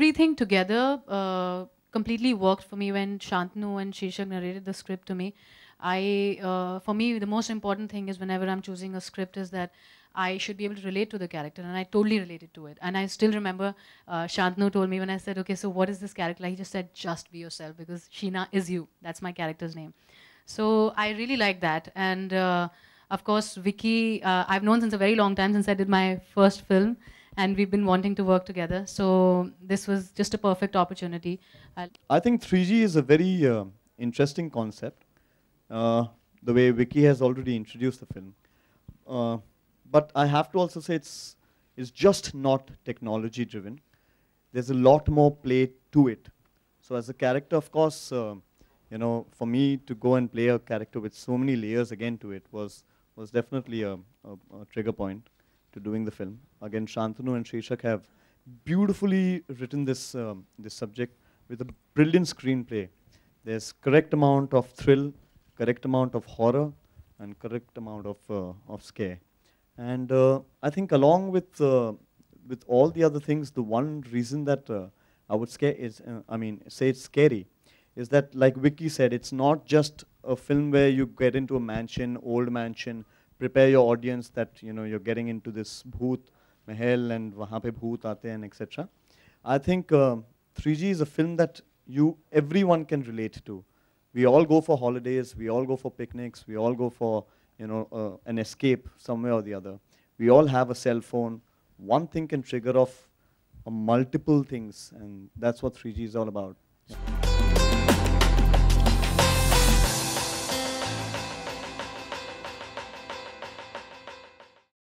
everything together completely worked for me when Shantanu and Shishak narrated the script to me. For me, the most important thing is whenever I'm choosing a script is that I should be able to relate to the character, and I totally related to it. And I still remember Shantanu told me when I said, okay, so what is this character? He just said, just be yourself, because Sheena is you. That's my character's name. So I really like that. And of course, Vicky, I've known since a very long time, since I did my first film, and we've been wanting to work together. So this was just a perfect opportunity. I think 3G is a very interesting concept, the way Vicky has already introduced the film. But I have to also say it's just not technology driven. There's a lot more play to it. So as a character, of course, you know, for me to go and play a character with so many layers again to it was definitely a trigger point to doing the film. Again, Shantanu and Shishak have beautifully written this subject with a brilliant screenplay. There's correct amount of thrill, correct amount of horror, and correct amount of scare. And I think along with all the other things, the one reason that I would say it's scary, is that, like Vicky said, it's not just a film where you get into a mansion, old mansion, prepare your audience that you're getting into this bhoot mahal and wahan pe bhoot aate hain, etc. I think 3G is a film that everyone can relate to. We all go for holidays, we all go for picnics, we all go for an escape somewhere or the other. We all have a cell phone. One thing can trigger off multiple things, and that's what 3G is all about.